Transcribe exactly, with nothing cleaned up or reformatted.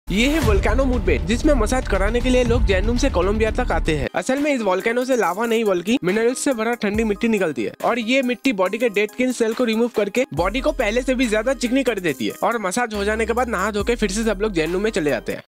ये है volcano mud bed, जिसमें मसाज कराने के लिए लोग जैनुम से कोलंबिया तक आते हैं। असल में इस वोल्केनो से लावा नहीं बल्कि मिनरल्स से भरा ठंडी मिट्टी निकलती है और ये मिट्टी बॉडी के डेड स्किन सेल को रिमूव करके बॉडी को पहले से भी ज्यादा चिकनी कर देती है और मसाज हो जाने के बाद नहा धो के फिर से सब लोग जैनुम में चले जाते हैं।